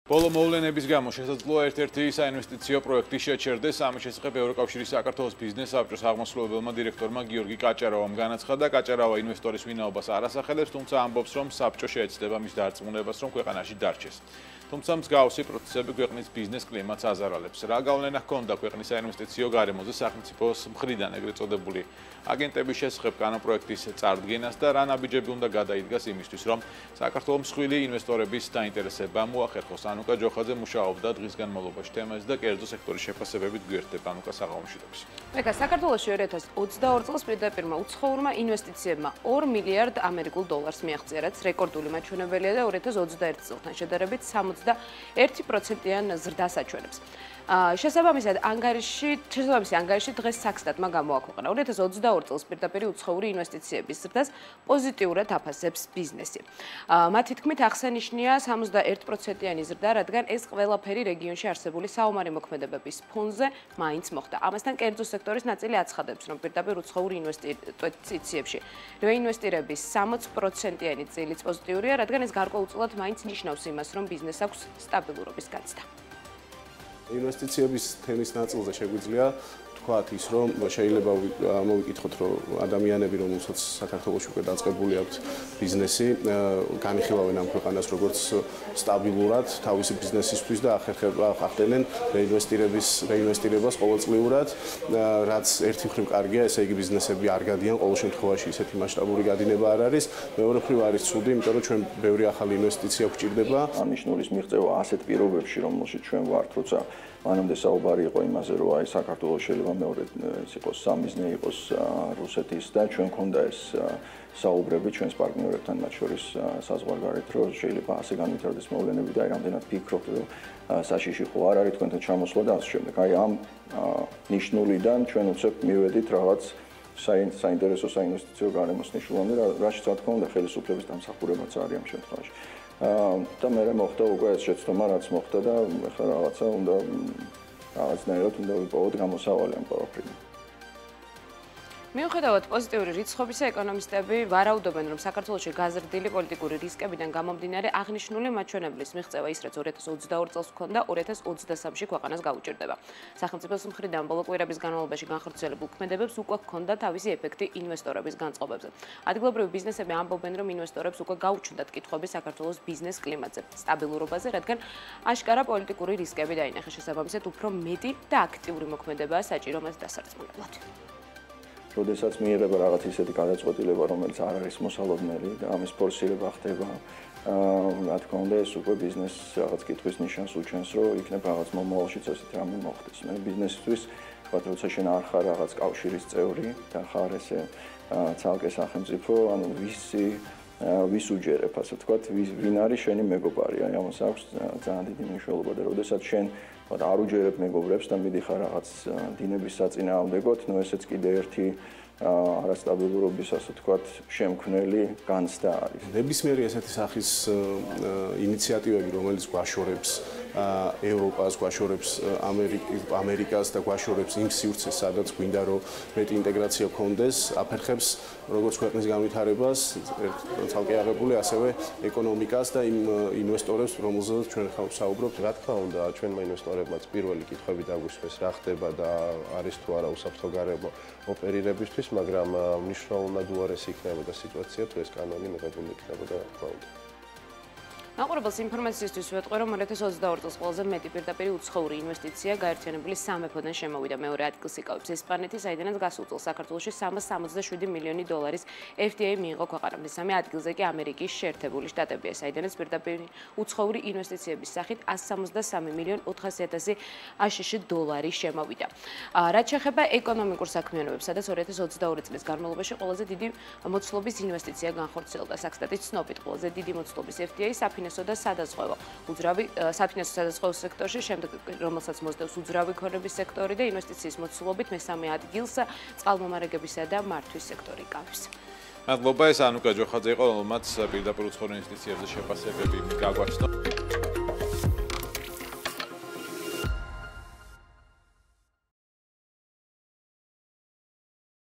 ბოლო მოვლენების გამო შესაძლოა ერთ-ერთი საინვესტიციო პროექტი შეჩერდეს. ამის შესახებ ევროკავშირის საქართველოს ბიზნეს საბჭოს აღმასრულებელმა დირექტორმა გიორგი კაჭარავამ განაცხადა. კაჭარავა ინვესტორის ვინაობას არ ასახელებს, თუმცა ამბობს, რომ საბჭო შეეცდება მის დარწმუნებას, რომ ქვეყანაში დარჩეს. თუმცა მსგავსი პროცესები ქვეყნის ბიზნეს კლიმატს აზარალებს. რა გავლენა ჰქონდა ქვეყნის საინვესტიციო გარემოზე სახელმწიფოს მხრიდან ეგრეთ წოდებული აგენტების შესახებ კანონპროექტის წარდგენას და რა ნაბიჯები უნდა გადაიდგას იმისთვის, რომ საქართველოს მსხვილი ინვესტორების დაინტერესება მოახერხოს. ანუკა ჯოხაძე მუშაობდა დღის განმავლობაში თემაზე და კერძო სექტორის შეფასებებით გვერდდება ანუკა საღამოშვიდობის. საქართველოში 2022 წელს პირდაპირმა უცხოურმა ინვესტიციებმა 2 მილიარდ ამერიკულ დოლარს მიაღწია, რაც რეკორდული მაჩვენებელია და 2021 წელთან შედარებით 61%-იან ზრდას აჩვენებს. შესაბამისი ანგარიში დღეს საქსტატმა გამოაქვეყნა. 2022 წელს პირდაპირ უცხოური ინვესტიციების ზრდას პოზიტიურად აფასებს ბიზნესი. მათი თქმით, აღსანიშნია 61%-იანი ზრდა, რადგან ეს ყველაფერი რეგიონში არსებული საომარი მოქმედებების ფონზე მაინც მოხდა. ამასთან კერძო სექტორის ნაწილი აცხადებს, რომ პირდაპირ უცხოური ინვესტიციებში რეინვესტირების 60%-იანი წილიც პოზიტიურია, რადგან ეს გარკვეულწილად მაინც ნიშნავს იმას, რომ ბიზნესს აქვს სტაბილურობის გაცდა. ინვესტიციების თემის ნაწილზე შეგვიძლია თქვათ ის, რომ შეიძლება მოვიკითხოთ, რომ ადამიანები, რომელსაც საქართველოში უკვე დაწყებული აქვს ბიზნესი, განიხილავენ ამ ქვეყანას როგორც სტაბილურად თავისი ბიზნესისთვის და ახდენენ რეინვესტირებას ყოველწლიურად, რაც ერთი მხრივ კარგია, ესე იგი ბიზნესები არ გადიან, ყოველ შემთხვევაში ისეთი მასშტაბური გადინება არ არის. მეორე მხრივ არის ცუდი, იმიტომ რომ ჩვენ ბევრი ახალი ინვესტიცია გვჭირდება. აღნიშნულის მიღწევა ასეთ პირობებში, რომელშიც ჩვენ ვართ, როცა მანამდე საუბარი იყო იმაზე, რომ აი საქართველოს შეიძლება მეორე ის იყოს სამიზნე იყოს რუსეთის და ჩვენ ქონდა ეს საუბრები ჩვენს პარტნიორებთან, მათ შორის საზღვარგარეთ, რომ შეიძლება ასე განვითარდეს მოვლენები და აი რამდენად ფიქრობთ, რომ საშიში ხო არ არის თქვენთან ჩამოსვლა და ასე შემდეგ. აი ამ ნიშნულიდან ჩვენ უცებ მივედით რაღაც საინტერესო საინვესტიციო გარემოს ნიშნულამდე, რაშიც რა თქმა უნდა ხელისუფლების დამსახურებაც არის ამ შემთხვევაში. და მე მოხდა უკვე ეს შეცდომა, რაც მოხდა და ახლა რაღაცა უნდა რაღაცნაირად უნდა ვიპოვოთ გამოსავალი ამ ყველაფრიდან. მიუხედავად პოზიტიური რიცხვებისა, ეკონომისტები ვარაუდობენ, რომ საქართველოში გაზრდილი პოლიტიკური რისკებიდან გამომდინარე აღნიშნული მაჩვენებლის მიღწევა ის, რაც 2022 წელს ჰქონდა, 2023-ში ქვეყანას გაუჭირდება. სახელმწიფოს მხრიდან ბოლო კვირების განმავლობაში განხორციელებულ ქმედებებს უკვე ჰქონდა თავისი ეფექტი ინვესტორების განწყობებზე. ადგილობრივი ბიზნესები ამბობენ, რომ ინვესტორებს უკვე გაუჩნდათ კითხვები საქართველოს ბიზნეს კლიმატზე, სტაბილურობაზე, რადგან აშკარა პოლიტიკური რისკები დაინახეს. შესაბამისად, უფრო მეტი და აქტიური მოქმედებაა საჭირო მათ დასარწმუნებლად. როდესაც მიიღება რაღაც ისეთი გადაწყვეტილება, რომელიც არ არის მოსალოდნელი და ამის ფორსირება ხდება, რა თქმა უნდა, ეს უკვე ბიზნესს რაღაც კითხვის ნიშანს უჩენს, რომ იქნებ რაღაც მომავალშიც ესეთი რამე მოხდეს. მე ბიზნესისთვის, თქვათ, როცა შენ არ ხარ რაღაც კავშირის წევრი და ხარ ესე ცალკე სახელმწიფო, ანუ ვის უჯერებ, ასე ვთქვათ, ვინ არის შენი მეგობარი, აი ამას აქვს ძალიან დიდი მნიშვნელობა და როდესაც შენ არ უჯერებ მეგობრებს და მიდიხარ რაღაც დინების საწინააღმდეგოდ, ნუ ესეც კიდე ერთი არასტაბილურობის, ასე ვთქვათ, შემქმნელი განცდა არის. ნებისმიერი ესეთი სახის ინიციატივები, რომელიც გვაშორებს ევროპას, გვაშორებს ამერიკას და გვაშორებს იმ სივრცეს, სადაც გვინდა რომ მეტი ინტეგრაცია გქონდეს, აფერხებს როგორც ქვეყნის განვითარებას, ცალკე აღებული, ასევე ეკონომიკას და იმ ინვესტორებს, რომელზეც ჩვენ ხარ ვსაუბრობთ. რა თქმა უნდა, ჩვენმა ინვესტორებმაც პირველი კითხვები დაგვისვეს, რა ხდება და არის თუ არა უსაფრთხო გარემო ოპერირებისთვის, მაგრამ მნიშვნელოვნად უარესი იქნებოდა სიტუაცია, თუ ეს კანონი მიღებული იქნებოდა, რა თქმა უნდა. მაყურებელს ინფორმაციისთვის ვეტყვი, რომ 2022 წელს ყველაზე მეტი პირდაპირ უცხოური ინვესტიცია გაერთიანებული სამეფოდან შემოვიდა. მეორე ადგილს იკავებს ესპანეთი, საიდანაც გასულ წელს საქართველოში 367 მილიონი დოლარის FTA მიიღო ქვეყანამ. მესამე ადგილზე კი ამერიკის შეერთებული შტატებია, საიდანაც პირდაპირ უცხოური ინვესტიციების სახით 163 მილიონ 400.000 აშშ დოლარი შემოვიდა. რაც შეეხება ეკონომიკურ საქმიანობებს, სადაც 2022 წლის განმავლობაში ყველაზე დიდი მოცულობის ინვესტიცია განხორციელდა. საქსტატის ცნობით ყველაზე დიდი მოცულობის FTA საფინანსო და სადაზღვევო საფინანსო სადაზღვევო სექტორში, შემდეგ რომელსაც მოსდევს უძრავი ქონების სექტორი და ინვესტიციის მოცულობით მესამე ადგილს წყალმომარაგებისა და მართვის სექტორი იკავებს. მადლობა, ეს ანუკა ჯოხაძე იყო, რომელმაც პირდაპირ უცხოურ ინვესტიციებზე შეფასებები გაგვაჩნდა.